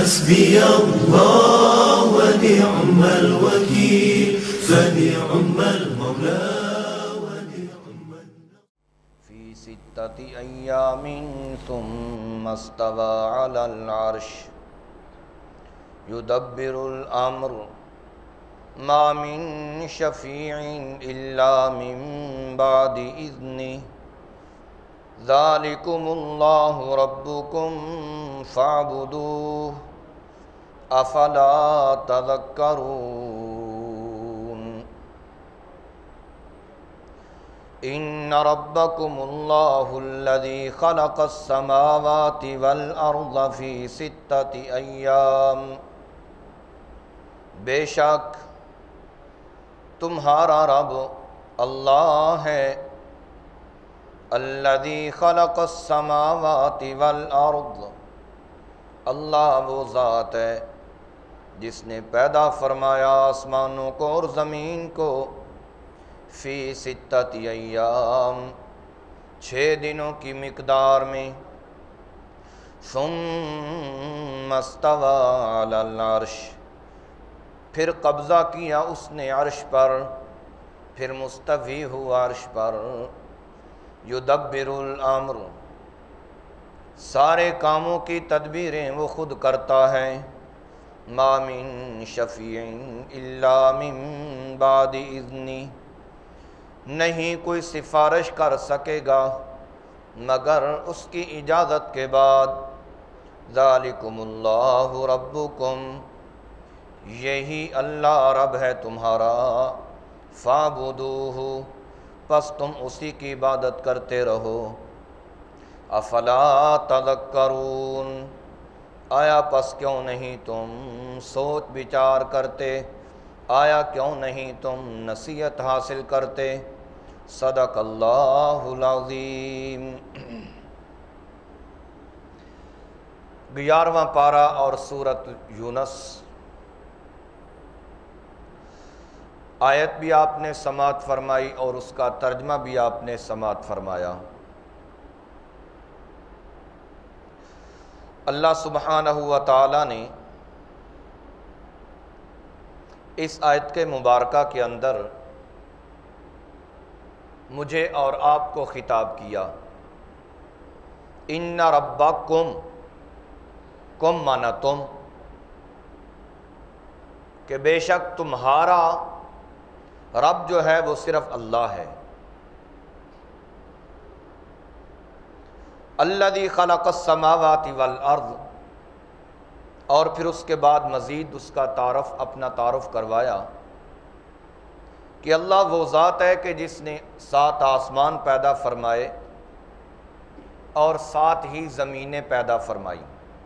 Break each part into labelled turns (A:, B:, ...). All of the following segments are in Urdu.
A: حسبي الله ونعم الوكيل فنعم المولى ونعم
B: في 6 أيام ثم استوى على العرش يدبر الأمر ما من شفيع إلا من بعد إذنه ذلكم الله ربكم فاعبدوه أفلا تذكرون إن ربكم الله الذي خلق السماوات والأرض في 6 أيام بے شک تمہارا رب اللہ ہے الذی خلق السماوات والارض، اللہ وہ ذات ہے جس نے پیدا فرمایا آسمانوں کو اور زمین کو فی 6 ایام 6 دنوں کی مقدار میں ثم استوى علی العرش، پھر قبضہ کیا اس نے عرش پر، پھر مستوی ہوا عرش پر، یدبر الامر، سارے کاموں کی تدبیریں وہ خود کرتا ہے، ما من شفیع الا من بعد اذنہ، نہیں کوئی سفارش کر سکے گا مگر اس کی اجازت کے بعد، ذالکم اللہ ربکم، یہی اللہ رب ہے تمہارا، فاعبدوہ، پس تم اسی کی عبادت کرتے رہو، افلا تذکرون، آیا پس کیوں نہیں تم سوچ بچار کرتے، آیا کیوں نہیں تم نصیحت حاصل کرتے۔ صدق اللہ العظیم۔ 11واں پارہ اور سورۃ یونس، آیت بھی آپ نے سماعت فرمائی اور اس کا ترجمہ بھی آپ نے سماعت فرمایا۔ اللہ سبحانہ و تعالی نے اس آیت کے مبارکہ کے اندر مجھے اور آپ کو خطاب کیا، ان ربکم، کم مانا تم، کہ بے شک تمہارا رب جو ہے وہ صرف اللہ ہے، الذی خلق السماوات والارض، اور پھر اس کے بعد مزید اس کا تعارف، اپنا تعارف کروایا کہ اللہ وہ ذات ہے کہ جس نے 7 آسمان پیدا فرمائے اور 7 ہی زمینیں پیدا فرمائی۔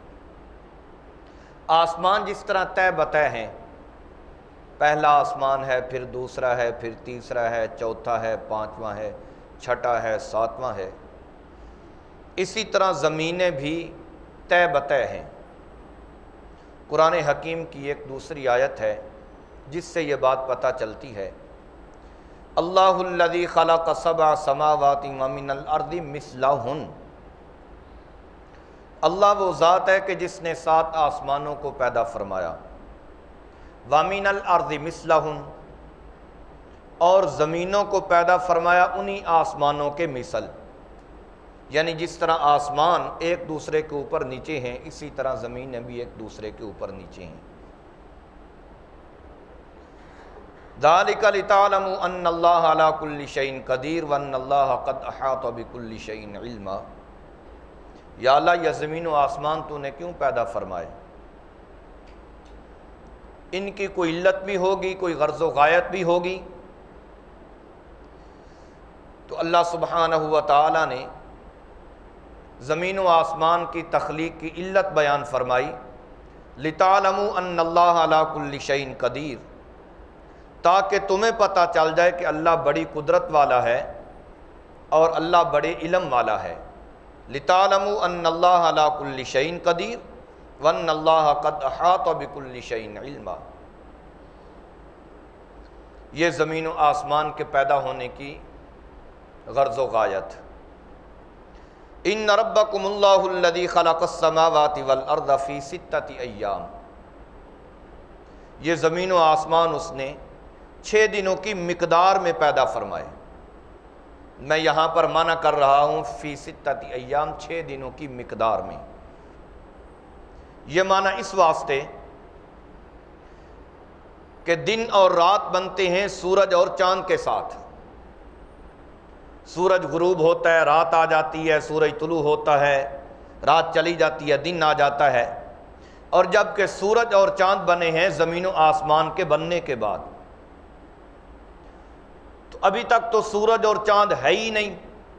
B: آسمان جس طرح تہ بتہ ہیں، پہلا آسمان ہے، پھر دوسرا ہے، پھر تیسرا ہے، چوتھا ہے، 5واں ہے، چھٹا ہے، 7واں ہے، اسی طرح زمینیں بھی تہ بتہ ہیں۔ قرآن حکیم کی ایک دوسری آیت ہے جس سے یہ بات پتہ چلتی ہے، اللہ الذی خلق 7 سماوات ومن الارض مثلہن، اللہ وہ ذات ہے کہ جس نے 7 آسمانوں کو پیدا فرمایا، وَمِنَ الْأَرْضِ مِثْلَهُمْ، اور زمینوں کو پیدا فرمایا انہی آسمانوں کے مثل، یعنی جس طرح آسمان ایک دوسرے کے اوپر نیچے ہیں اسی طرح زمینیں بھی ایک دوسرے کے اوپر نیچے ہیں۔ ذَلِكَ لِتَعْلَمُوا أَنَّ اللَّهَ عَلَى كُلِّ شَيْءٍ قَدِيرٌ وَأَنَّ اللَّهَ قَدْ أَحَاطَ بِكُلِّ شَيْءٍ عِلْمًا، یا اللہ یہ زمین و آسمان تو نے کیوں پیدا فرمائے؟ ان کی کوئی علت بھی ہوگی، کوئی غرض و غایت بھی ہوگی، تو اللہ سبحانہ و تعالی نے زمین و آسمان کی تخلیق کی علت بیان فرمائی، لِتَعْلَمُوا أَنَّ اللَّهَ عَلَى كُلِّ شَيْءٍ قَدِيرٌ، تاکہ تمہیں پتہ چل جائے کہ اللہ بڑی قدرت والا ہے اور اللہ بڑے علم والا ہے۔ لِتَعْلَمُوا أَنَّ اللَّهَ عَلَى كُلِّ شَيْءٍ قَدِيرٌ وَأَنَّ اللَّهَ قَدْ أَحَاطَ بِكُلِّ شَيْءٍ عِلْمًا، یہ زمین و آسمان کے پیدا ہونے کی غرض و غایت۔ ان ربکم اللہ الذی خلق السماوات والارض فی ستۃ ایام، یہ زمین و آسمان اس نے 6 دنوں کی مقدار میں پیدا فرمائے۔ میں یہاں پر معنی کر رہا ہوں فی ستۃ ایام، 6 دنوں کی مقدار میں۔ یہ معنی اس واسطے کہ دن اور رات بنتے ہیں سورج اور چاند کے ساتھ۔ سورج غروب ہوتا ہے، رات آ جاتی ہے، سورج طلوع ہوتا ہے، رات چلی جاتی ہے، دن آ جاتا ہے۔ اور جب کہ سورج اور چاند بنے ہیں زمین و آسمان کے بننے کے بعد، تو ابھی تک تو سورج اور چاند ہے ہی نہیں۔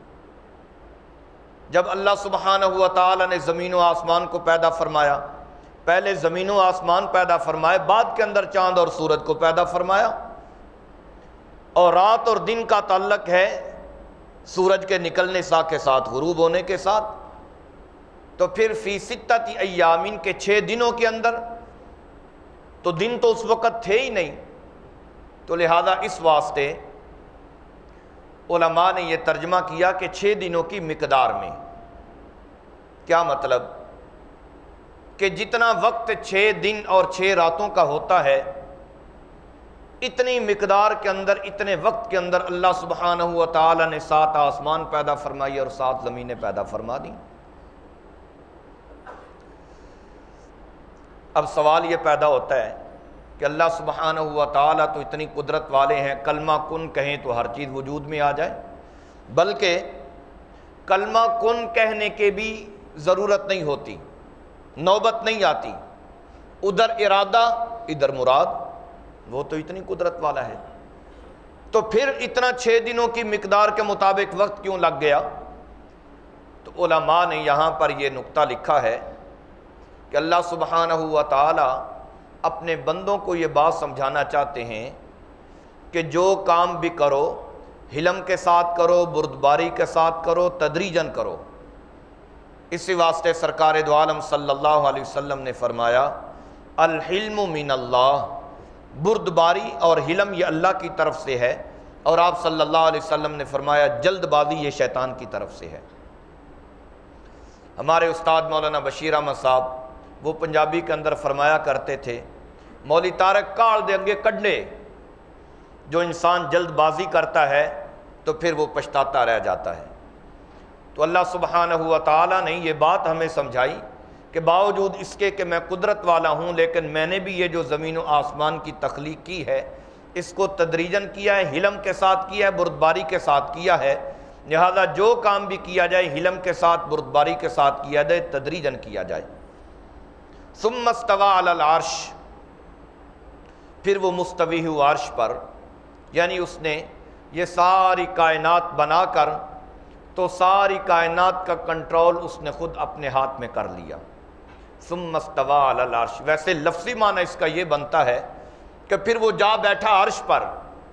B: جب اللہ سبحانہ و تعالی نے زمین و آسمان کو پیدا فرمایا، پہلے زمین و آسمان پیدا فرمائے، بعد کے اندر چاند اور سورج کو پیدا فرمایا۔ اور رات اور دن کا تعلق ہے سورج کے نکلنے کے ساتھ، غروب ہونے کے ساتھ۔ تو پھر فی ستۃ ایامین کے 6 دنوں کے اندر، تو دن تو اس وقت تھے ہی نہیں، تو لہذا اس واسطے علماء نے یہ ترجمہ کیا کہ 6 دنوں کی مقدار میں۔ کیا مطلب؟ کہ جتنا وقت 6 دن اور 6 راتوں کا ہوتا ہے، اتنی مقدار کے اندر، اتنے وقت کے اندر اللہ سبحانہ و تعالی نے 7 آسمان پیدا فرمائی اور 7 زمینیں پیدا فرما دیں۔ اب سوال یہ پیدا ہوتا ہے کہ اللہ سبحانہ و تعالی تو اتنی قدرت والے ہیں، کلمہ کن کہیں تو ہر چیز وجود میں آ جائے، بلکہ کلمہ کن کہنے کے بھی ضرورت نہیں ہوتی، نوبت نہیں آتی، ادھر ارادہ ادھر مراد، وہ تو اتنی قدرت والا ہے۔ تو پھر اتنا 6 دنوں کی مقدار کے مطابق وقت کیوں لگ گیا؟ تو علماء نے یہاں پر یہ نقطہ لکھا ہے کہ اللہ سبحانہ و تعالی اپنے بندوں کو یہ بات سمجھانا چاہتے ہیں کہ جو کام بھی کرو حلم کے ساتھ کرو، بردباری کے ساتھ کرو، تدریجاً کرو۔ اسی واسطے سرکار دو عالم صلی اللہ علیہ وسلم نے فرمایا الحلم من اللہ، بردباری اور حلم یہ اللہ کی طرف سے ہے، اور آپ صلی اللہ علیہ وسلم نے فرمایا جلد بازی یہ شیطان کی طرف سے ہے۔ ہمارے استاد مولانا بشیر احمد صاحب وہ پنجابی کے اندر فرمایا کرتے تھے، مولی تارک کال دے انگے کڈنے، جو انسان جلد بازی کرتا ہے تو پھر وہ پچھتاتا رہ جاتا ہے۔ تو اللہ سبحانہ و تعالیٰ نے یہ بات ہمیں سمجھائی کہ باوجود اس کے کہ میں قدرت والا ہوں، لیکن میں نے بھی یہ جو زمین و آسمان کی تخلیق کی ہے اس کو تدریجاً کیا ہے، حلم کے ساتھ کیا ہے، بردباری کے ساتھ کیا ہے، لہذا جو کام بھی کیا جائے حلم کے ساتھ، بردباری کے ساتھ کیا جائے، تدریجاً کیا جائے۔ ثم استوى علی العرش، پھر وہ مستوی ہوا عرش پر، یعنی اس نے یہ ساری کائنات بنا کر تو ساری کائنات کا کنٹرول اس نے خود اپنے ہاتھ میں کر لیا۔ ثم استوى علی العرش، ویسے لفظی معنی اس کا یہ بنتا ہے کہ پھر وہ جا بیٹھا عرش پر،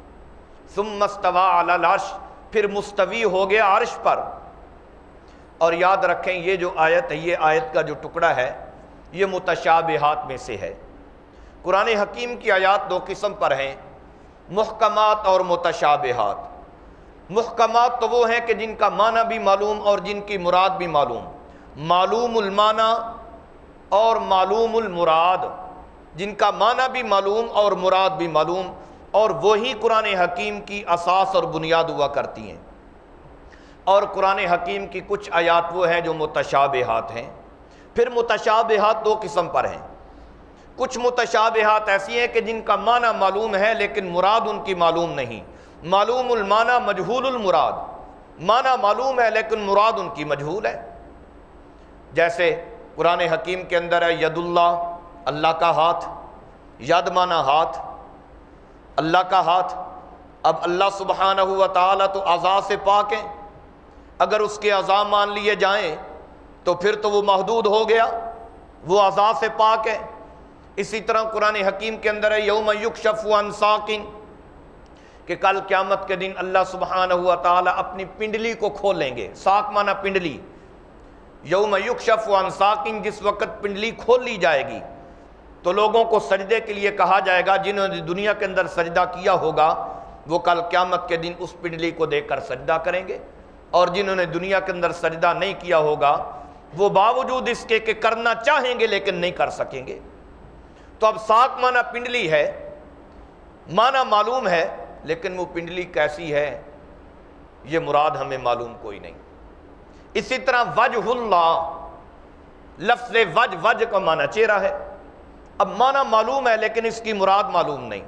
B: ثم استوى علی العرش، پھر مستوی ہو گیا عرش پر۔ اور یاد رکھیں یہ جو آیت ہے، یہ آیت کا جو ٹکڑا ہے یہ متشابہات میں سے ہے۔ قرآن حکیم کی آیات 2 قسم پر ہیں، محکمات اور متشابہات۔ محکمات تو وہ ہیں کہ جن کا معنی بھی معلوم اور جن کی مراد بھی معلوم، معلوم المعنی اور معلوم المراد، جن کا معنی بھی معلوم اور مراد بھی معلوم، اور وہی قرآن حکیم کی اساس اور بنیاد ہوا کرتی ہیں۔ اور قرآن حکیم کی کچھ آیات وہ ہیں جو متشابہات ہیں۔ پھر متشابہات 2 قسم پر ہیں، کچھ متشابہات ایسی ہیں کہ جن کا معنی معلوم ہے لیکن مراد ان کی معلوم نہیں، معلوم المعنی مجہول المراد، معنی معلوم ہے لیکن مراد ان کی مجہول ہے۔ جیسے قرآن حکیم کے اندر ہے ید اللہ، اللہ کا ہاتھ، ید معنی ہاتھ، اللہ کا ہاتھ۔ اب اللہ سبحانہ و تعالی تو اعضاء سے پاک ہیں، اگر اس کے اعضاء مان لیے جائیں تو پھر تو وہ محدود ہو گیا، وہ اعضاء سے پاک ہے۔ اسی طرح قرآن حکیم کے اندر ہے یوم یکشف عن ساق، کہ کل قیامت کے دن اللہ سبحانہ و تعالی اپنی پنڈلی کو کھولیں گے۔ ساق معنی پنڈلی، یوم یکشف عن ساق، جس وقت پنڈلی کھول لی جائے گی تو لوگوں کو سجدے کے لیے کہا جائے گا، جنہوں نے دنیا کے اندر سجدہ کیا ہوگا وہ کل قیامت کے دن اس پنڈلی کو دیکھ کر سجدہ کریں گے۔ اور جنہوں نے دنیا کے اندر سجدہ نہیں کیا ہوگا وہ باوجود اس کے کہ کرنا چاہیں گے لیکن نہیں کر سکیں گے۔ تو اب ساق معنی پنڈلی ہے، معنی معلوم ہے، لیکن وہ پنڈلی کیسی ہے یہ مراد ہمیں معلوم کوئی نہیں۔ اسی طرح وجہ اللہ، لفظ وجہ کا معنی چہرہ ہے، اب معنی معلوم ہے لیکن اس کی مراد معلوم نہیں۔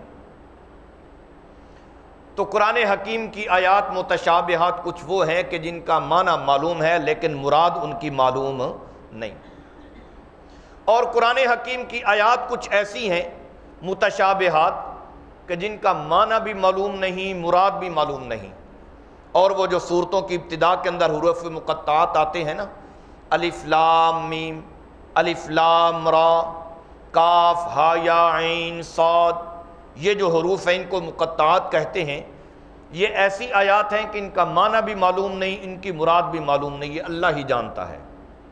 B: تو قرآن حکیم کی آیات متشابہات کچھ وہ ہیں کہ جن کا معنی معلوم ہے لیکن مراد ان کی معلوم نہیں، اور قرآن حکیم کی آیات کچھ ایسی ہیں متشابہات کہ جن کا معنی بھی معلوم نہیں، مراد بھی معلوم نہیں۔ اور وہ جو صورتوں کی ابتدا کے اندر حروف مقطعات آتے ہیں نا، الف لام میم، الف لام را، کاف ہا یا عین صاد، یہ جو حروف ہیں ان کو مقطعات کہتے ہیں۔ یہ ایسی آیات ہیں کہ ان کا معنی بھی معلوم نہیں، ان کی مراد بھی معلوم نہیں، یہ اللہ ہی جانتا ہے۔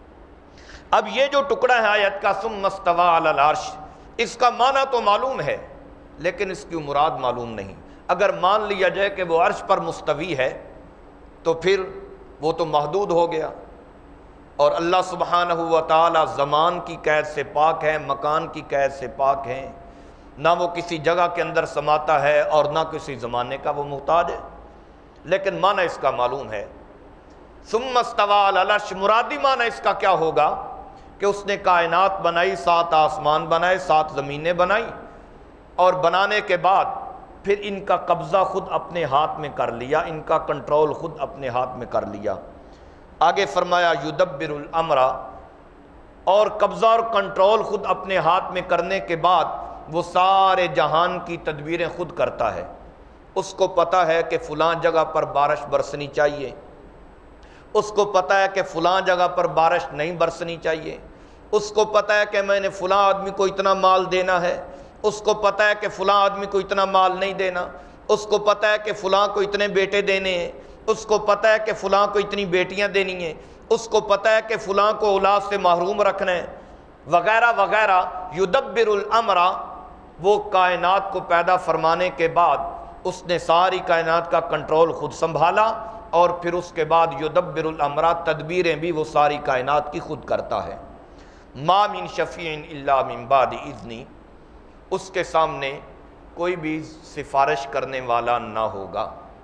B: اب یہ جو ٹکڑا ہے آیت کا ثم استوی علی العرش، اس کا معنی تو معلوم ہے لیکن اس کی مراد معلوم نہیں۔ اگر مان لیا جائے کہ وہ عرش پر مستوی ہے تو پھر وہ تو محدود ہو گیا، اور اللہ سبحانہ و تعالی زمان کی قید سے پاک ہے، مکان کی قید سے پاک ہے، نہ وہ کسی جگہ کے اندر سماتا ہے اور نہ کسی زمانے کا وہ محتاج ہے، لیکن معنی اس کا معلوم ہے۔ ثم استوی علی العرش، مرادی معنی اس کا کیا ہوگا کہ اس نے کائنات بنائی، 7 آسمان بنائے، 7 زمینیں بنائی، اور بنانے کے بعد پھر ان کا قبضہ خود اپنے ہاتھ میں کر لیا، ان کا کنٹرول خود اپنے ہاتھ میں کر لیا۔ آگے فرمایا یدبر الامر، اور قبضہ اور کنٹرول خود اپنے ہاتھ میں کرنے کے بعد وہ سارے جہان کی تدبیریں خود کرتا ہے۔ اس کو پتہ ہے کہ فلاں جگہ پر بارش برسنی چاہیے، اس کو پتہ ہے کہ فلاں جگہ پر بارش نہیں برسنی چاہیے، اس کو پتہ ہے کہ میں نے فلاں آدمی کو اتنا مال دینا ہے، اس کو پتہ ہے کہ فلاں آدمی کو اتنا مال نہیں دینا، اس کو پتہ ہے کہ فلاں کو اتنے بیٹے دینے ہیں، اس کو پتہ ہے کہ فلاں کو اتنی بیٹیاں دینی ہیں، اس کو پتہ ہے کہ فلاں کو اولاد سے محروم رکھنا ہے، وغیرہ وغیرہ۔ یدبر الامر، وہ کائنات کو پیدا فرمانے کے بعد اس نے ساری کائنات کا کنٹرول خود سنبھالا، اور پھر اس کے بعد یدبر الامر، تدبیریں بھی وہ ساری کائنات کی خود کرتا ہے۔ ما من شفیع الا من بعد اذنی، اس کے سامنے کوئی بھی سفارش کرنے والا نہ ہوگا۔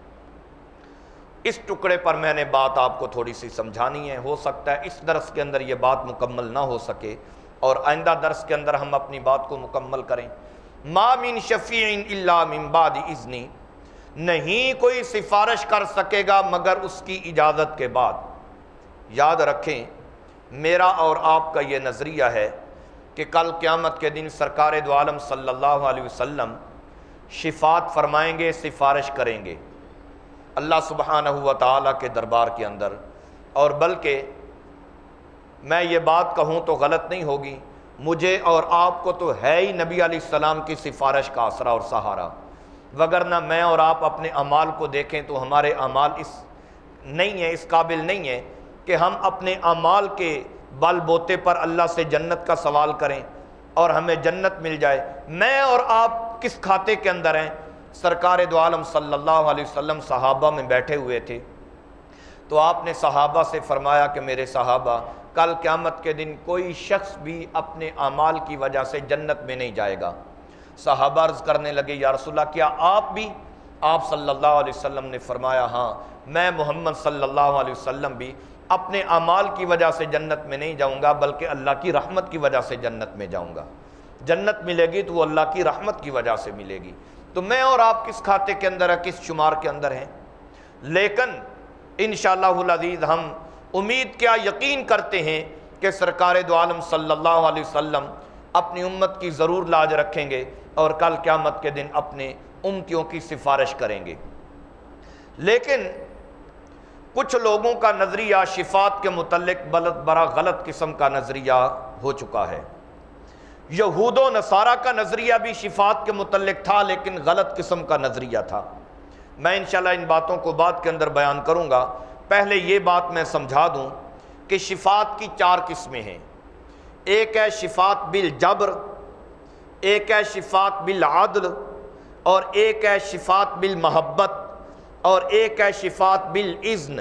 B: اس ٹکڑے پر میں نے بات آپ کو تھوڑی سی سمجھانی ہے، ہو سکتا ہے اس درس کے اندر یہ بات مکمل نہ ہو سکے اور آئندہ درس کے اندر ہم اپنی بات کو مکمل کریں۔ ما من شفیع الا من بعد اذنی، نہیں کوئی سفارش کر سکے گا مگر اس کی اجازت کے بعد۔ یاد رکھیں میرا اور آپ کا یہ نظریہ ہے کہ کل قیامت کے دن سرکار دو عالم صلی اللہ علیہ وسلم شفاعت فرمائیں گے، سفارش کریں گے اللہ سبحانہ و تعالیٰ کے دربار کے اندر، اور بلکہ میں یہ بات کہوں تو غلط نہیں ہوگی، مجھے اور آپ کو تو ہے ہی نبی علیہ السلام کی سفارش کا آسرا اور سہارا، وگرنہ میں اور آپ اپنے اعمال کو دیکھیں تو ہمارے اعمال اس قابل نہیں ہیں کہ ہم اپنے اعمال کے بل بوتے پر اللہ سے جنت کا سوال کریں اور ہمیں جنت مل جائے۔ میں اور آپ کس کھاتے کے اندر ہیں؟ سرکار دو عالم صلی اللہ علیہ وسلم صحابہ میں بیٹھے ہوئے تھے، تو آپ نے صحابہ سے فرمایا کہ میرے صحابہ، کل قیامت کے دن کوئی شخص بھی اپنے اعمال کی وجہ سے جنت میں نہیں جائے گا۔ صحابہ عرض کرنے لگے یا رسول اللہ کیا آپ بھی؟ آپ صلی اللہ علیہ وسلم نے فرمایا ہاں، میں محمد صلی اللہ علیہ وسلم بھی اپنے اعمال کی وجہ سے جنت میں نہیں جاؤں گا بلکہ اللہ کی رحمت کی وجہ سے جنت میں جاؤں گا۔ جنت ملے گی تو وہ اللہ کی رحمت کی وجہ سے ملے گی۔ تو میں اور آپ کس کھاتے کے اندر ہیں، کس شمار کے اندر ہیں؟ لیکن انشاءاللہ العزیز ہم امید کیا یقین کرتے ہیں کہ سرکار دو عالم صلی اللہ علیہ وسلم اپنی امت کی ضرور لاج رکھیں گے اور کل قیامت کے دن اپنے امتیوں کی سفارش کریں گے۔ لیکن کچھ لوگوں کا نظریہ شفاعت کے متعلق بڑا غلط قسم کا نظریہ ہو چکا ہے۔ یہود و نصارہ کا نظریہ بھی شفاعت کے متعلق تھا لیکن غلط قسم کا نظریہ تھا۔ میں انشاءاللہ ان باتوں کو بعد کے اندر بیان کروں گا، پہلے یہ بات میں سمجھا دوں کہ شفاعت کی 4 قسمیں ہیں۔ ایک ہے شفاعت بالجبر، ایک ہے شفاعت بالعدل، اور ایک ہے شفاعت بالمحبت، اور ایک ہے شفاعت بالاذن۔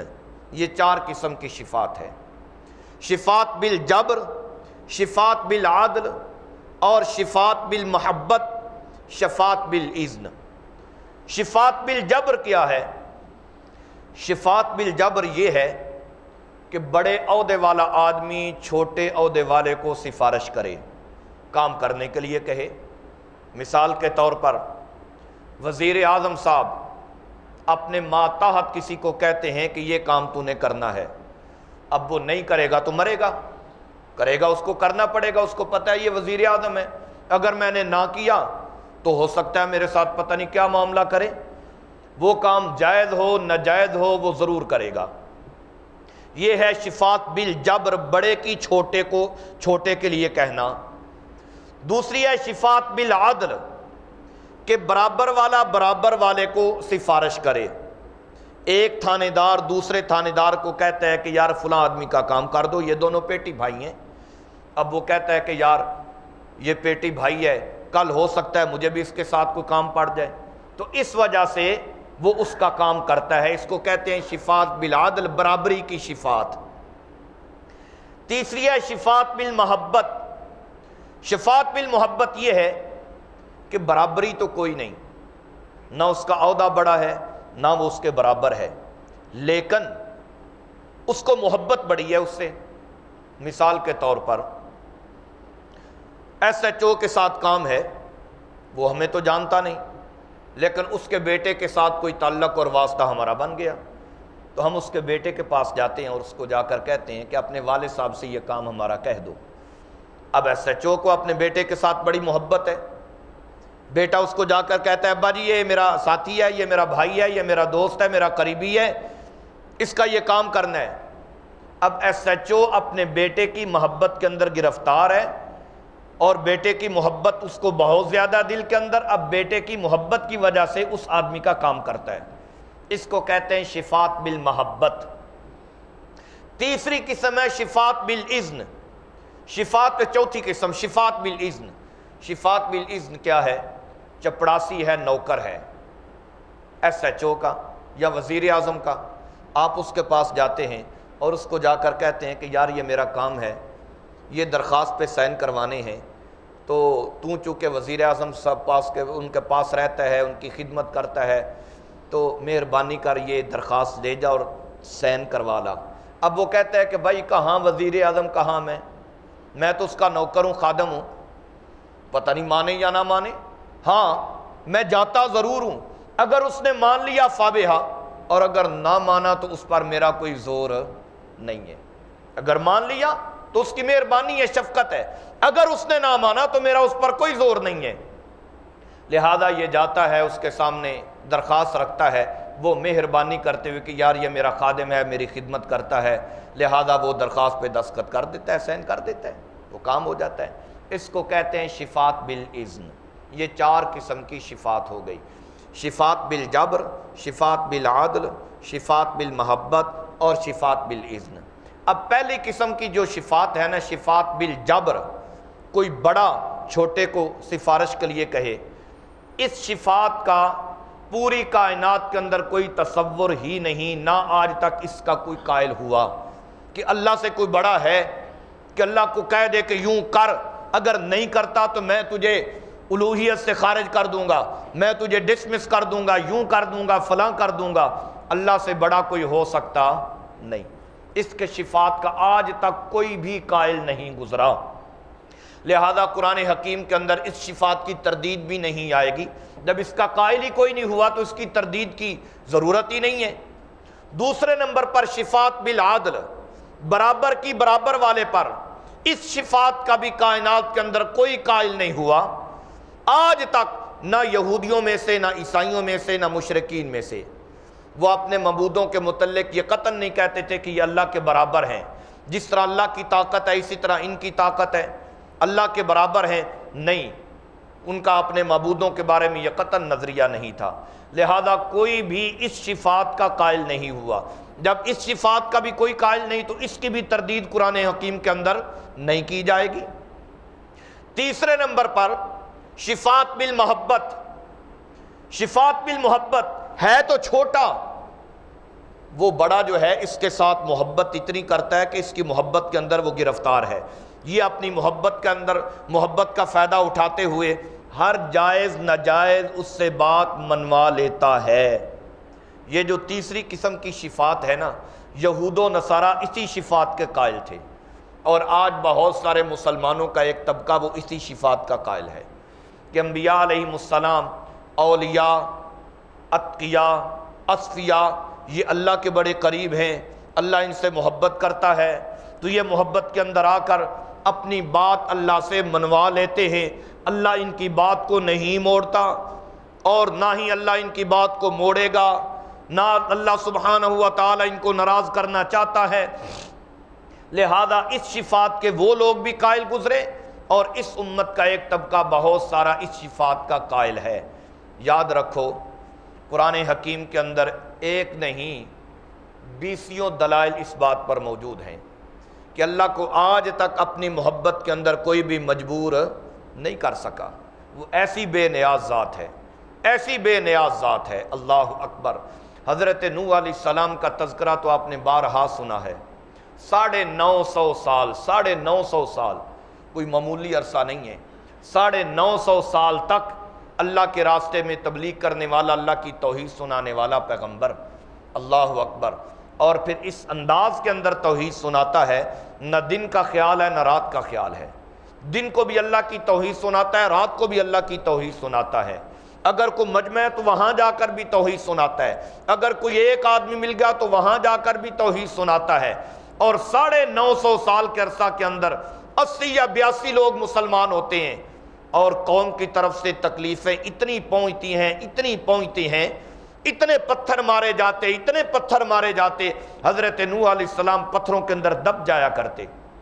B: یہ 4 قسم کی شفات ہے۔ شفات بالجبر، شفات بالعدل، اور شفات بالمحبت، شفات بالاذن۔ شفات بالجبر کیا ہے؟ شفات بالجبر یہ ہے کہ بڑے عہدے والا آدمی چھوٹے عہدے والے کو سفارش کرے، کام کرنے کے لیے کہے۔ مثال کے طور پر وزیر اعظم صاحب اپنے ماتحت کسی کو کہتے ہیں کہ یہ کام تو نے کرنا ہے، اب وہ نہیں کرے گا تو مرے گا، کرے گا، اس کو کرنا پڑے گا، اس کو پتہ ہے یہ وزیر اعظم ہے، اگر میں نے نہ کیا تو ہو سکتا ہے میرے ساتھ پتہ نہیں کیا معاملہ کرے، وہ کام جائز ہو ناجائز ہو وہ ضرور کرے گا۔ یہ ہے شفات بالجبر، بڑے کی چھوٹے کو چھوٹے کے لیے کہنا۔ دوسری ہے شفات بالعدل، کہ برابر والا برابر والے کو سفارش کرے۔ ایک تھانے دار دوسرے تھانے دار کو کہتا ہے کہ یار فلاں آدمی کا کام کر دو، یہ دونوں پیٹی بھائی ہیں، اب وہ کہتا ہے کہ یار یہ پیٹی بھائی ہے، کل ہو سکتا ہے مجھے بھی اس کے ساتھ کوئی کام پڑ جائے، تو اس وجہ سے وہ اس کا کام کرتا ہے، اس کو کہتے ہیں شفات بالعدل، برابری کی شفات۔ تیسری ہے شفات بالمحبت۔ شفات بالمحبت یہ ہے کہ برابری تو کوئی نہیں، نہ اس کا عہدہ بڑا ہے نہ وہ اس کے برابر ہے، لیکن اس کو محبت بڑی ہے اس سے۔ مثال کے طور پر ایس ایچ او کے ساتھ کام ہے، وہ ہمیں تو جانتا نہیں، لیکن اس کے بیٹے کے ساتھ کوئی تعلق اور واسطہ ہمارا بن گیا، تو ہم اس کے بیٹے کے پاس جاتے ہیں اور اس کو جا کر کہتے ہیں کہ اپنے والد صاحب سے یہ کام ہمارا کہہ دو۔ اب ایس ایچ او کو اپنے بیٹے کے ساتھ بڑی محبت ہے، بیٹا اس کو جا کر کہتا ہے ابا جی یہ میرا ساتھی ہے، یہ میرا بھائی ہے، یہ میرا دوست ہے، میرا قریبی ہے، اس کا یہ کام کرنا ہے۔ اب ایس ایچ او اپنے بیٹے کی محبت کے اندر گرفتار ہے، اور بیٹے کی محبت اس کو بہت زیادہ دل کے اندر، اب بیٹے کی محبت کی وجہ سے اس آدمی کا کام کرتا ہے، اس کو کہتے ہیں شفات بالمحبت۔ تیسری قسم ہے شفات بالاذن۔ شفات چوتھی قسم شفات بالاذن۔ شفات بالاذن کیا ہے؟ چپڑاسی ہے، نوکر ہے ایس ایچ او کا یا وزیر اعظم کا، آپ اس کے پاس جاتے ہیں اور اس کو جا کر کہتے ہیں کہ یار یہ میرا کام ہے، یہ درخواست پہ سائن کروانے ہیں، تو چونکہ وزیر اعظم صاحب ان کے پاس رہتا ہے، ان کی خدمت کرتا ہے، تو مہربانی کر یہ درخواست دے جا اور سائن کروا لا۔ اب وہ کہتا ہے کہ بھائی کہاں وزیر اعظم، کہاں میں تو اس کا نوکر ہوں، خادم ہوں، پتہ نہیں مانے یا نہ مانے، ہاں میں جاتا ضرور ہوں، اگر اس نے مان لیا فابہا، اور اگر نہ مانا تو اس پر میرا کوئی زور نہیں ہے۔ اگر مان لیا تو اس کی مہربانی ہے، شفقت ہے، اگر اس نے نہ مانا تو میرا اس پر کوئی زور نہیں ہے۔ لہذا یہ جاتا ہے اس کے سامنے درخواست رکھتا ہے، وہ مہربانی کرتے ہوئے کہ یار یہ میرا خادم ہے، میری خدمت کرتا ہے، لہذا وہ درخواست پہ دستخط کر دیتا ہے، سائن کر دیتا ہے، وہ کام ہو جاتا ہے۔ اس کو کہتے ہیں شفات بالاذن۔ یہ 4 قسم کی شفات ہو گئی، شفات بالجبر، شفات بالعدل، شفات بالمحبت اور شفات بالاذن۔ اب پہلی قسم کی جو شفات ہے نا، شفات بالجبر، کوئی بڑا چھوٹے کو سفارش کے لیے کہے، اس شفات کا پوری کائنات کے اندر کوئی تصور ہی نہیں، نہ آج تک اس کا کوئی قائل ہوا کہ اللہ سے کوئی بڑا ہے کہ اللہ کو کہہ دے کہ یوں کر، اگر نہیں کرتا تو میں تجھے الوہیت سے خارج کر دوں گا، میں تجھے ڈسمس کر دوں گا، یوں کر دوں گا، فلاں کر دوں گا۔ اللہ سے بڑا کوئی ہو سکتا نہیں، اس کے شفات کا آج تک کوئی بھی قائل نہیں گزرا، لہذا قرآن حکیم کے اندر اس شفات کی تردید بھی نہیں آئے گی۔ جب اس کا قائل ہی کوئی نہیں ہوا تو اس کی تردید کی ضرورت ہی نہیں ہے۔ دوسرے نمبر پر شفات بالعدل، برابر کی برابر والے پر، اس شفات کا بھی کائنات کے اندر کوئی قائل نہیں ہوا آج تک، نہ یہودیوں میں سے، نہ عیسائیوں میں سے، نہ مشرکین میں سے۔ وہ اپنے معبودوں کے متعلق یہ قطعاً نہیں کہتے تھے کہ یہ اللہ کے برابر ہیں، جس طرح اللہ کی طاقت ہے اسی طرح ان کی طاقت ہے، اللہ کے برابر ہیں، نہیں، ان کا اپنے معبودوں کے بارے میں یہ قطعاً نظریہ نہیں تھا، لہذا کوئی بھی اس شفات کا قائل نہیں ہوا۔ جب اس شفات کا بھی کوئی قائل نہیں تو اس کی بھی تردید قرآن حکیم کے اندر نہیں کی جائے گی۔ تیسرے نمبر پر شفات بالمحبت۔ شفات بالمحبت ہے تو چھوٹا، وہ بڑا جو ہے اس کے ساتھ محبت اتنی کرتا ہے کہ اس کی محبت کے اندر وہ گرفتار ہے، یہ اپنی محبت کے اندر محبت کا فائدہ اٹھاتے ہوئے ہر جائز ناجائز اس سے بات منوا لیتا ہے۔ یہ جو تیسری قسم کی صفات ہے نا، یہود و نصارہ اسی صفات کے قائل تھے، اور آج بہت سارے مسلمانوں کا ایک طبقہ وہ اسی صفات کا قائل ہے کہ انبیاء علیہم السلام، اولیاء، اتقیاء، اصفیاء یہ اللہ کے بڑے قریب ہیں، اللہ ان سے محبت کرتا ہے، تو یہ محبت کے اندر آ کر اپنی بات اللہ سے منوا لیتے ہیں۔ اللہ ان کی بات کو نہیں موڑتا، اور نہ ہی اللہ ان کی بات کو موڑے گا، نہ اللہ سبحانہ و تعالی ان کو ناراض کرنا چاہتا ہے۔ لہذا اس صفات کے وہ لوگ بھی قائل گزرے، اور اس امت کا ایک طبقہ بہت سارا اس صفات کا قائل ہے۔ یاد رکھو قرآن حکیم کے اندر ایک نہیں 20 دلائل اس بات پر موجود ہیں کہ اللہ کو آج تک اپنی محبت کے اندر کوئی بھی مجبور نہیں کر سکا، وہ ایسی بے نیاز ذات ہے، ایسی بے نیاز ذات ہے۔ اللہ اکبر۔ حضرت نوح علیہ السلام کا تذکرہ تو آپ نے بارہا سنا ہے، 950 سال، 950 سال کوئی معمولی عرصہ نہیں ہے، 950 سال تک اللہ کے راستے میں تبلیغ کرنے والا، اللہ کی توحید سنانے والا پیغمبر، اللہ اکبر، اور پھر اس انداز کے اندر توحید سناتا ہے، نہ دن کا خیال ہے نہ رات کا خیال ہے، دن کو بھی اللہ کی توحید سناتا ہے، رات کو بھی اللہ کی توحید سناتا ہے، اگر کوئی مجمع ہے تو وہاں جا کر بھی توحید سناتا ہے، اگر کوئی ایک آدمی مل گیا تو وہاں جا کر بھی توحید سناتا ہے، اور 950 سال کے عرصہ کے اندر 80 یا 82 لوگ مسلمان ہوتے ہیں، اور قوم کی طرف سے تکلیفیں اتنی پہنچتی ہیں، اتنی پہنچتی ہیں، اتنے پتھر مارے جاتے، اتنے پتھر مارے جاتے، حضرت نوح علیہ السلام پتھروں کے اندر دب جایا کرتے،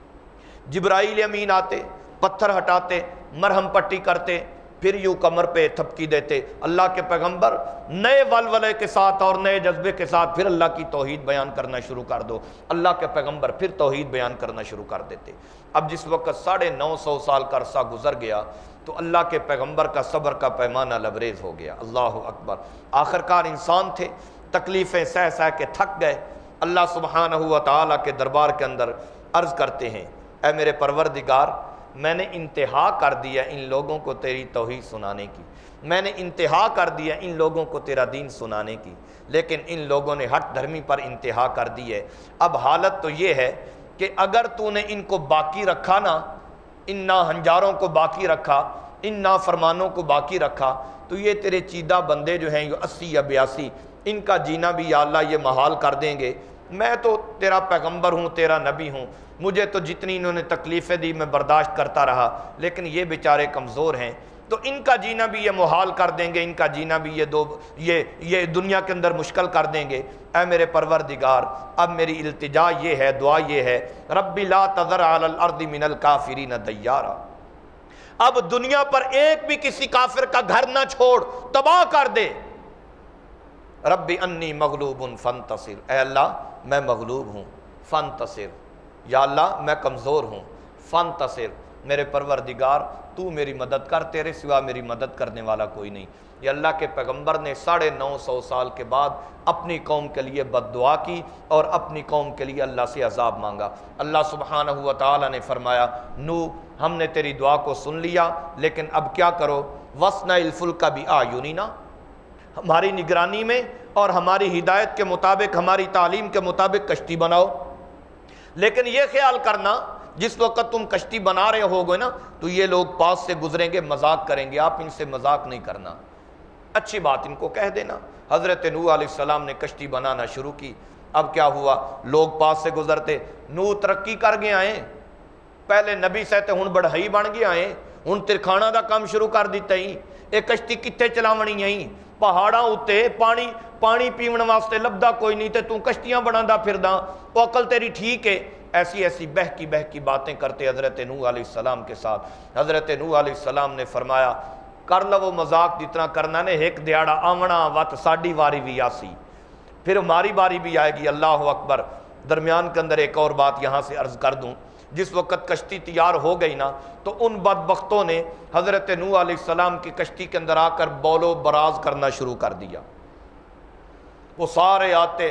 B: جبرائیل امین آتے، پتھر ہٹاتے، مرہم پٹی کرتے، پھر یوں کمر پہ تھپکی دیتے، اللہ کے پیغمبر نئے ولولے کے ساتھ اور نئے جذبے کے ساتھ پھر اللہ کی توحید بیان کرنا شروع کر دو، اللہ کے پیغمبر پھر توحید بیان کرنا شروع کر دیتے۔ اب جس وقت 950 سال کا عرصہ گزر گیا تو اللہ کے پیغمبر کا صبر کا پیمانہ لبریز ہو گیا، اللہ اکبر۔ آخرکار انسان تھے، تکلیفیں سہ سہ کے تھک گئے، اللہ سبحانہ و تعالیٰ کے دربار کے اندر عرض کرتے ہیں، اے میرے پروردگار، میں نے انتہا کر دیا ان لوگوں کو تیری توحید سنانے کی، میں نے انتہا کر دیا ان لوگوں کو تیرا دین سنانے کی، لیکن ان لوگوں نے ہٹ دھرمی پر انتہا کر دی ہے۔ اب حالت تو یہ ہے کہ اگر تو نے ان کو باقی رکھا نا، ان ناہنجاروں کو باقی رکھا، ان نافرمانوں کو باقی رکھا، تو یہ تیرے چیدہ بندے جو ہیں یہ 80 یا 82 ان کا جینا بھی یا اللہ یہ محال کر دیں گے۔ میں تو تیرا پیغمبر ہوں، تیرا نبی ہوں، مجھے تو جتنی انہوں نے تکلیفیں دی میں برداشت کرتا رہا، لیکن یہ بیچارے کمزور ہیں تو ان کا جینا بھی یہ محال کر دیں گے، ان کا جینا بھی یہ دنیا کے اندر مشکل کر دیں گے۔ اے میرے پروردگار، اب میری التجا یہ ہے، دعا یہ ہے، رب لا تذر علی الارض من الکافرین دیارا، اب دنیا پر ایک بھی کسی کافر کا گھر نہ چھوڑ، تباہ کر دے۔ رب انی مغلوب فانتصر، اے اللہ میں مغلوب ہوں، فانتصر، یا اللہ میں کمزور ہوں، فانتصر، میرے پروردگار تو میری مدد کر، تیرے سوا میری مدد کرنے والا کوئی نہیں۔ یہ اللہ کے پیغمبر نے 950 سال کے بعد اپنی قوم کے لیے بد دعا کی اور اپنی قوم کے لیے اللہ سے عذاب مانگا۔ اللہ سبحانہ و تعالیٰ نے فرمایا، نوح ہم نے تیری دعا کو سن لیا، لیکن اب کیا کرو، وَاصْنَعِ الْفُلْكَ بِأَعْيُنِنَا، ہماری نگرانی میں اور ہماری ہدایت کے مطابق، ہماری تعلیم کے مطابق کشتی بناؤ، لیکن یہ خیال کرنا جس وقت تم کشتی بنا رہے ہوگے نا تو یہ لوگ پاس سے گزریں گے، مذاق کریں گے، آپ ان سے مذاق نہیں کرنا، اچھی بات ان کو کہہ دینا۔ حضرت نوح علیہ السلام نے کشتی بنانا شروع کی۔ اب کیا ہوا، لوگ پاس سے گزرتے، نوح ترقی کر گئے آئیں، پہلے نبی سہتے ہن بڑھائی بن گئے آئیں، ہن ترکھانا دا کام شروع کر دیتا ہی، ایک کشتی کتنے چلاونی آئی، پہاڑاں اتے پانی پیون واسطے لبدا کوئی نہیں تے تو کشتیاں بنانا پھردا، وہ عقل تیری ٹھیک ہے۔ ایسی بہکی باتیں کرتے حضرت نوح علیہ السلام کے ساتھ۔ حضرت نوح علیہ السلام نے فرمایا، کر لو مذاق جتنا کرنا نے، ایک دیہڑا آونا وت ساڈی واری بھی آسی، پھر ہماری باری بھی آئے گی۔ اللہ اکبر۔ درمیان کے اندر ایک اور بات یہاں سے عرض کر دوں، جس وقت کشتی تیار ہو گئی نا تو ان بدبختوں نے حضرت نوح علیہ السلام کی کشتی کے اندر آ کر بول و براز کرنا شروع کر دیا۔ وہ سارے آتے،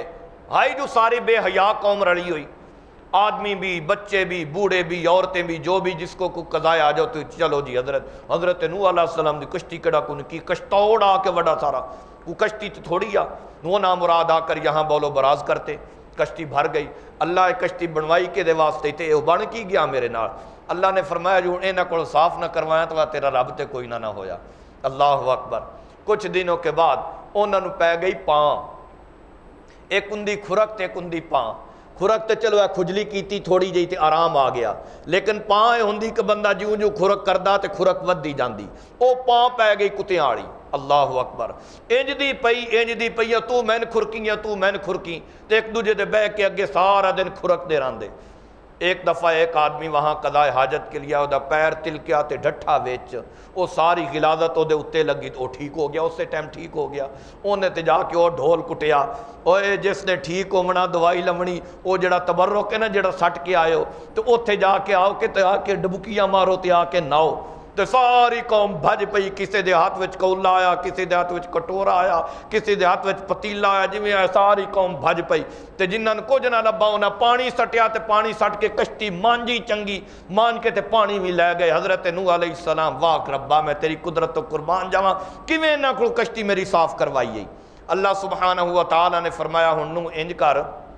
B: ہائی جو ساری بے حیا قوم رلی ہوئی، آدمی بھی، بچے بھی، بوڑھے بھی، عورتیں بھی، جو بھی جس کو کوئی قضائے آ جاؤ تو چلو جی حضرت نوح علیہ السلام دی کشتی کڑا کن کی کشتوڑ آ کے وڈا سارا وہ کشتی تو تھوڑی آ وہ نام مراد آ کر یہاں بولو براز کرتے، کشتی بھر گئی۔ اللہ کشتی بنوائی کے دے واسطے تے اے بن کی گیا میرے نال، اللہ نے فرمایا جو انہاں کول صاف نہ کروایا تو تیرا رب تے کوئی نہ ہویا۔ اللہ اکبر۔ کچھ دنوں کے بعد انہاں نوں پے گئی پاں، ایک اندی کھرک تے ایک اندی پاں۔ کھرک تے چلو کھجلی کیتی تھوڑی جئی تے آرام آ گیا، لیکن پاں ہوندی کہ بندہ جوں جو کھرک کردا تے کھرک ودی جاندی، او پاں پے گئی کتیاں والی۔ اللہ اکبر۔ انج دی پئی تو مین کھرکیاں تو مین کھرکی تے ایک دوجے دے بہ کے اگے سارا دن کھرک دے راندے۔ ایک دفعہ ایک آدمی وہاں قضائے حاجت کے لیا، دا پیر تلکیا تے ڈھٹھا ویچ، وہ ساری غلاظت او دے اتے لگی تو ٹھیک ہو گیا، اس سے ٹائم ٹھیک ہو گیا۔ انہیں تے جا کے وہ ڈھول کٹیا، اوے جس نے ٹھیک ہونا دوائی لمنی، وہ جڑا تبرک ہے نا جڑا سٹ کے آئے ہو تو اتھے جا کے آؤ کہ آ کے ڈبکیاں مارو تے آ کے ناؤ۔ تو ساری قوم بھج پئی، کسی دے ہاتھ وچ کولا آیا، کسی دے ہاتھ وچ کٹورا آیا، کسی دے ہاتھ وچ پتیلا آیا، جویں آیا ساری قوم بھج پئی۔ تے جنہاں نوں کچھ نہ لبا انہاں پانی سٹیا تے پانی سٹ کے کشتی مانجی چنگی، مان کے تے پانی بھی لے گئے۔ حضرت نوح علیہ السلام واہ ربا میں تیری قدرت تو قربان جاواں، کیویں انہاں کول کشتی میری صاف کروائی ہے۔ اللہ سبحانہ و تعالی نے فرمایا ہن نوح انج کر،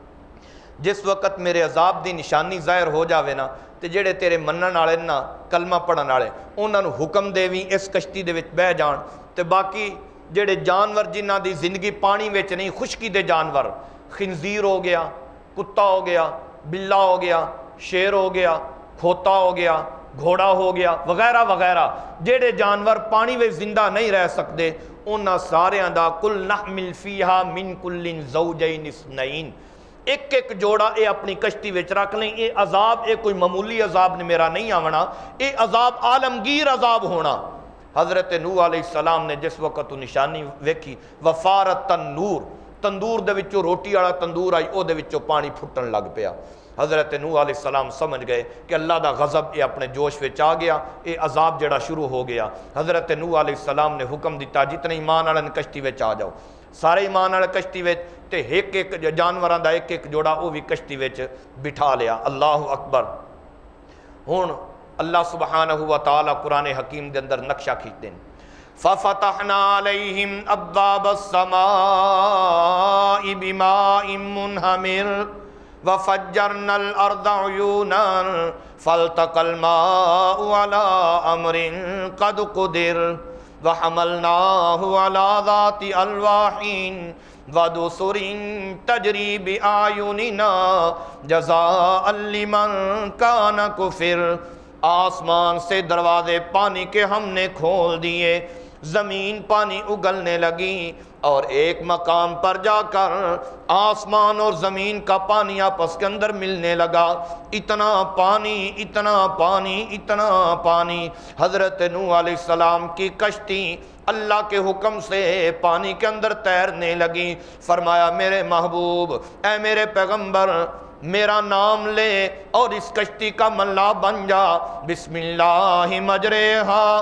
B: جس وقت میرے عذاب دی نشانی ظاہر ہو جاوے نا تے جڑے تیرے منن والے نا کلمہ پڑھن والے انہاں نوں حکم دیویں اس کشتی دے وچ بہ جان، تے باقی جڑے جانور جنہاں دی زندگی پانی وچ نہیں، خشکی دے جانور، خنزیر ہو گیا، کتا ہو گیا، بلا ہو گیا، شیر ہو گیا، کھوتا ہو گیا، گھوڑا ہو گیا وغیرہ وغیرہ، جڑے جانور پانی وچ زندہ نہیں رہ سکتے انہاں ساریاں دا کل نحمل فیہا من کل زوجین اثنین، ایک ایک جوڑا اے اپنی کشتی وچ رکھ لیں۔ اے عذاب اے کوئی معمولی عذاب نے میرا نہیں آونا، اے عذاب عالمگیر عذاب ہونا۔ حضرت نوح علیہ السلام نے جس وقت تو نشانی ویکھی، وفارت تنور، تندور دے وچوں روٹی والا تندور آئی، او دے وچوں پانی پھٹن لگ پیا۔ حضرت نوح علیہ السلام سمجھ گئے کہ اللہ دا غضب اے اپنے جوش وچ آ گیا، اے عذاب جڑا شروع ہو گیا۔ حضرت نوح علیہ السلام نے حکم دیتا جتنے ایمان والے کشتی وچ آ جاؤ، سارے ایمان والے کشتی وچ، تے ایک ایک جانوراں دا ایک ایک جوڑا وہ بھی کشتی وچ بٹھا لیا۔ اللہ اکبر۔ ہن اللہ سبحانہ و تعالی قرآن حکیم دے اندر نقشہ کھینچتے ہیں، فَفَتَحْنَا عَلَيْهِمْ أَبْوَابَ السَّمَاءِ بِمَاءٍ مُنْهَمِرٍ وَفَجَّرْنَا الْأَرْضَ عُيُونًا فَالْتَقَى الْمَاءُ عَلَىٰ أَمْرٍ قَدْ قُدِرَ وَحَمَلْنَاهُ عَلَىٰ ذَاتِ أَلْوَاحٍ وَدُسُرٍ تَجْرِي بِأَعْيُنِنَا جَزَاءً لِمَنْ كَانَ كُفِرَ۔ آسمان سے دروازے پانی کے ہم نے کھول دیے، زمین پانی اگلنے لگی، اور ایک مقام پر جا کر آسمان اور زمین کا پانی آپس کے اندر ملنے لگا، اتنا پانی اتنا پانی اتنا پانی۔ حضرت نوح علیہ السلام کی کشتی اللہ کے حکم سے پانی کے اندر تیرنے لگی۔ فرمایا میرے محبوب، اے میرے پیغمبر، میرا نام لے اور اس کشتی کا ملا بن جا، بسم اللہ مجریہا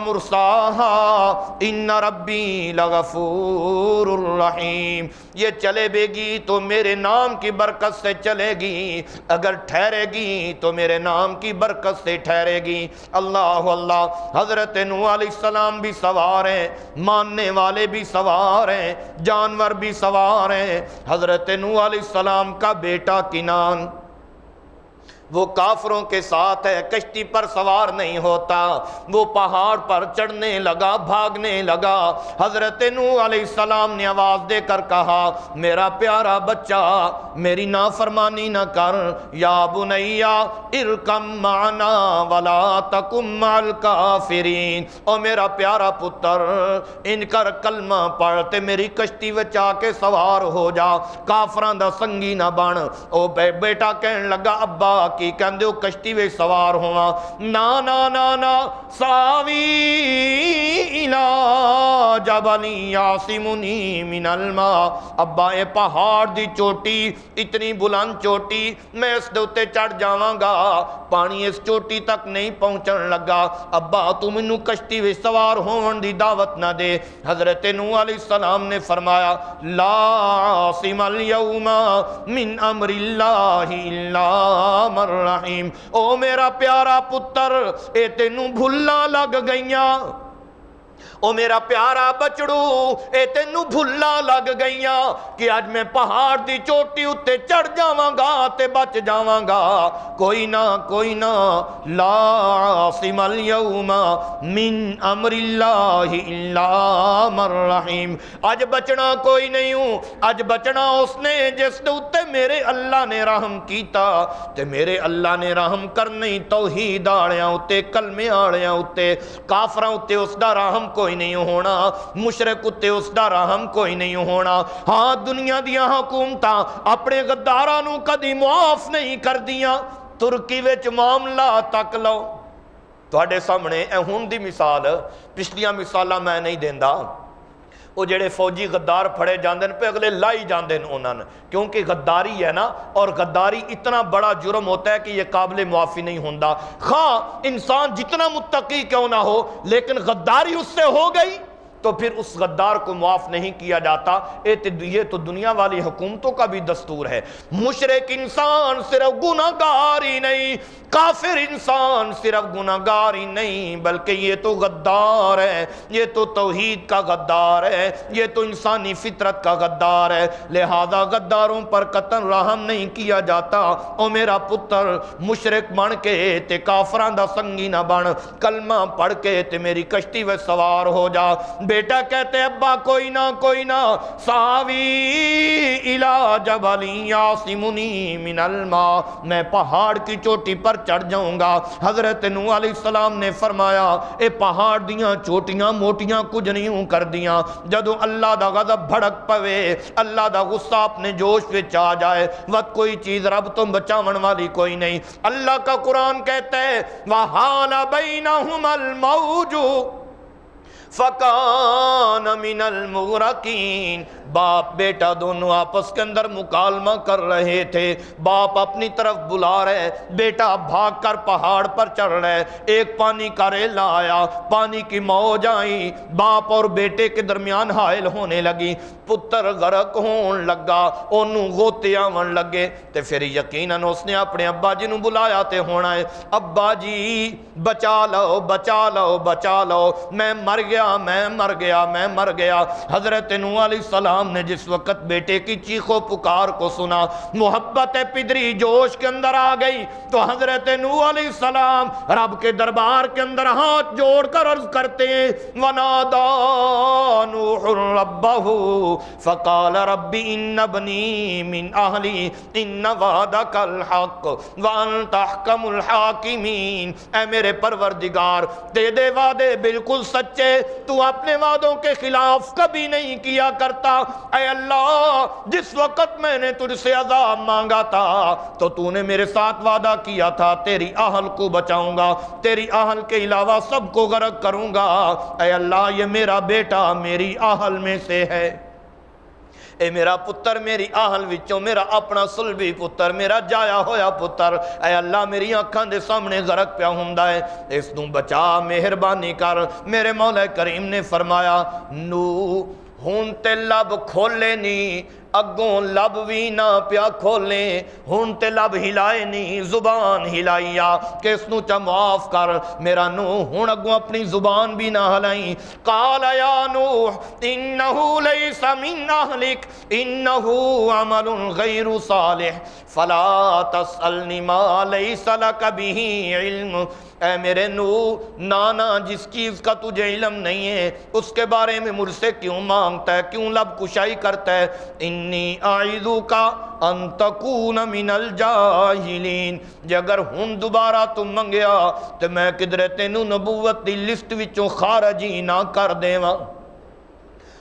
B: ومرساہا ان ربی لغفور الرحیم۔ یہ چلے بے گی تو میرے نام کی برکت سے چلے گی، اگر ٹھہرے گی تو میرے نام کی برکت سے ٹھہرے گی۔ اللہ اللہ۔ حضرت نوح علیہ السلام بھی سوار ہیں، ماننے والے بھی سوار ہیں، جانور بھی سوار ہیں۔ حضرت نوح علیہ السلام کا بیٹا کنان وہ کافروں کے ساتھ ہے، کشتی پر سوار نہیں ہوتا، وہ پہاڑ پر چڑھنے لگا، بھاگنے لگا۔ حضرت نوح علیہ السلام نے آواز دے کر کہا، میرا پیارا بچہ میری نافرمانی نہ کر، یا بنیا ارکم معنا ولا تکم مع الکافرین، او میرا پیارا پتر ان کر کلمہ پڑھتے میری کشتی وچ آ کے سوار ہو جا، کافراں دا سنگی نہ بن۔ او بیٹا کہن لگا، ابا کی کہندے ہو کشتی وچ سوار ہواں؟ نا نا نا نا، ساوی الی جبل یعصمنی من الماء، ابا اے پہاڑ دی چوٹی اتنی بلند چوٹی میں اس دے اتے چڑھ جاواں گا، پانی اس چوٹی تک نہیں پہنچن لگا، ابا تو مینوں کشتی وچ سوار ہون دی دعوت نہ دے۔ حضرت نوح علیہ السلام نے فرمایا لا عاصم اليوم من امر اللہ الا من رحیم، او میرا پیارا پتر اے تینوں بھلا لگ گئیاں، او میرا پیارا بچڑو اے تینوں بھلا لگ گئیاں کہ آج میں پہاڑ دی چوٹی اتے چڑھ جاواں گا تے بچ جاواں گا، کوئی نہ لا عاصم اليوم من امر اللہ الا من رحیم، آج بچنا کوئی نہیں ہوں، آج بچنا اس نے جس دے اتے میرے اللہ نے رحم کیتا، تے میرے اللہ نے رحم کرنی توحید آڑیاں اتے کلمے آڑیاں اتے کافراں اتے اس دا رحم کوئی نہیں ہونا، مشرک اتے اس دا رحم کوئی نہیں ہونا۔ ہاں دنیا دیاں حکومتاں اپنے غداراں نو کدی معاف نہیں کر دیاں، ترکی وچ معاملہ تک لو، تواڈے سامنے اے ہن دی مثال، پچھلیاں مثالاں میں نہیں دیندا، وہ جڑے فوجی غدار پھڑے جاندے پہ اگلے لائی جاندے انہوں نے، کیونکہ غداری ہے نا، اور غداری اتنا بڑا جرم ہوتا ہے کہ یہ قابل معافی نہیں ہوندا، خواہ انسان جتنا متقی کیوں نہ ہو لیکن غداری اس سے ہو گئی تو پھر اس غدار کو معاف نہیں کیا جاتا۔ یہ تو دنیا والی حکومتوں کا بھی دستور ہے۔ مشرک انسان صرف گناہگار ہی نہیں، کافر انسان صرف گناہگار ہی نہیں، بلکہ یہ تو غدار ہے، یہ تو توحید کا غدار ہے، یہ تو انسانی فطرت کا غدار ہے، لہذا غداروں پر قطعاً رحم نہیں کیا جاتا۔ او میرا پتر مشرک بن کے تے کافراں دا سنگی نہ بن، کلمہ پڑھ کے تے میری کشتی میں سوار ہو جا۔ بیٹا کہتے ابا کوئی نہ ساوی الی جبل یعصمنی من الماء، میں پہاڑ کی چوٹی پر چڑھ جاؤں گا۔ حضرت نوح علیہ السلام نے فرمایا اے پہاڑ دیاں چوٹیاں موٹیاں کچھ نہیں ہوں کر دیاں، جدو اللہ دا غضب بھڑک پوے، اللہ دا غصہ اپنے جوش وچ آ جائے، وقت کوئی چیز رب تو بچاون والی کوئی نہیں۔ اللہ کا قرآن کہتا ہے وَحَالَ بَيْنَهُمَا الْمَوْجُ فَكَانَ مِنَ الْمُغْرَقِينَ، باپ بیٹا دونوں آپس کے اندر مکالمہ کر رہے تھے، باپ اپنی طرف بلا رہے، بیٹا بھاگ کر پہاڑ پر چڑھ رہے، ایک پانی کا ریلا آیا، پانی کی موج آئی، باپ اور بیٹے کے درمیان حائل ہونے لگی، پتر غرق ہون لگا، انہوں غوطے آون لگے، تے پھر یقیناً اس نے اپنے ابا جی نو بلایا تے ہونا ہے ابا جی بچا لو، میں مر گیا۔ حضرت نوح علیہ السلام نے جس وقت بیٹے کی چیخ و پکار کو سنا، محبت پدری جوش کے اندر آ گئی، تو حضرت نوح علیہ السلام رب کے دربار کے اندر ہاتھ جوڑ کر عرض کرتے ہیں وَنَادَى نُوحٌ رَبَّهُ فَقَالَ رَبِّ إِنَّ ابْنِي مِنْ أَهْلِي إِنَّ وَعْدَكَ الْحَقُّ وَأَنْتَ أَحْكَمُ الْحَاكِمِينَ، اے میرے پروردگار تیرے وعدے بالکل سچے، تو اپنے وعدوں کے خلاف کبھی نہیں کیا کرتا۔ اے اللہ جس وقت میں نے تجھ سے عذاب مانگا تھا تو تو نے میرے ساتھ وعدہ کیا تھا تیری اہل کو بچاؤں گا، تیری اہل کے علاوہ سب کو غرق کروں گا۔ اے اللہ یہ میرا بیٹا میری اہل میں سے ہے، اے میرا پتر میری آہل وچوں، میرا اپنا سلبی پتر، میرا جایا ہویا پتر، اے اللہ میری آنکھاں دے سامنے غرق پیا ہوندا ہے، اس نوں بچا، مہربانی کر۔ میرے مولا کریم نے فرمایا نو ہون تے لب کھولے نہیں، اگوں لب بھی نہ پیا کھولیں، ہون تے لب ہلائے نہیں، زبان ہلائیا کہ اس نو چا معاف کر میرا نوح، ہون اگوں اپنی زبان بھی نہ ہلائیں۔ قال یا نوح انہو لیس من اہلک انہو عمل غیر صالح فلا تسألنی ما لیس لک بہ علم، اے میرے نوح نانا جس چیز کا تجھے علم نہیں ہے اس کے بارے میں مجھ سے کیوں مانگتا ہے، کیوں لب کشائی کرتا ہے۔ انی اعیذک ان تکون من الجاہلین، جے اگر ہن دوبارہ تم منگیا تو میں کدھر تینوں نبوت دی لسٹ وچوں خارج ہی نہ کر دیواں۔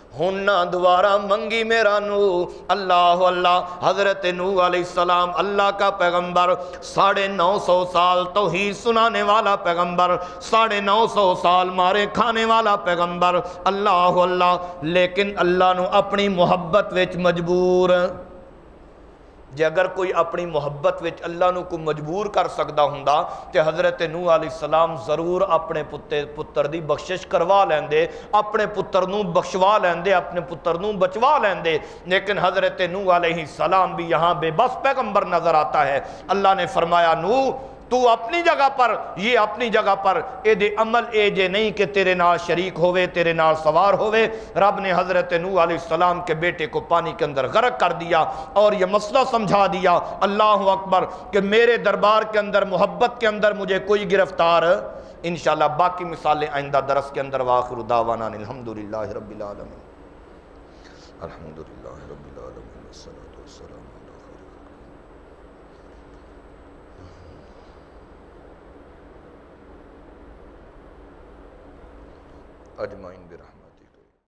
B: ہن نہ دوبارہ منگی میرا نو۔ اللہ اللہ، حضرت نوح علیہ السلام اللہ کا پیغمبر، 950 سال توحید سنانے والا پیغمبر، 950 سال مارے کھانے والا پیغمبر، اللہ اللہ، لیکن اللہ نو اپنی محبت وچ مجبور۔ جے اگر کوئی اپنی محبت وچ اللہ نو کو مجبور کر سکدا ہوندا تے حضرت نوح علیہ السلام ضرور اپنے پتر دی بخشش کروا لیندے، اپنے پتر نو بخشوا لیندے، اپنے پتر نو بچوا لیندے، لیکن حضرت نوح علیہ السلام بھی یہاں بے بس پیغمبر نظر آتا ہے۔ اللہ نے فرمایا نوح تو اپنی جگہ پر، یہ اپنی جگہ پر، اے دے عمل اے جے نہیں کہ تیرے نال شریک ہوئے، تیرے نال سوار ہوئے۔ رب نے حضرت نوح علیہ السلام کے بیٹے کو پانی کے اندر غرق کر دیا اور یہ مسئلہ سمجھا دیا، اللہ اکبر، کہ میرے دربار کے اندر محبت کے اندر مجھے کوئی گرفتار۔ انشاءاللہ باقی مثالیں آئندہ درس کے اندر۔ وآخر دعوانا الحمدللہ رب العالمین، الحمدللہ رب العالمین، والصلاة والسلام اجمعین برحمتہ۔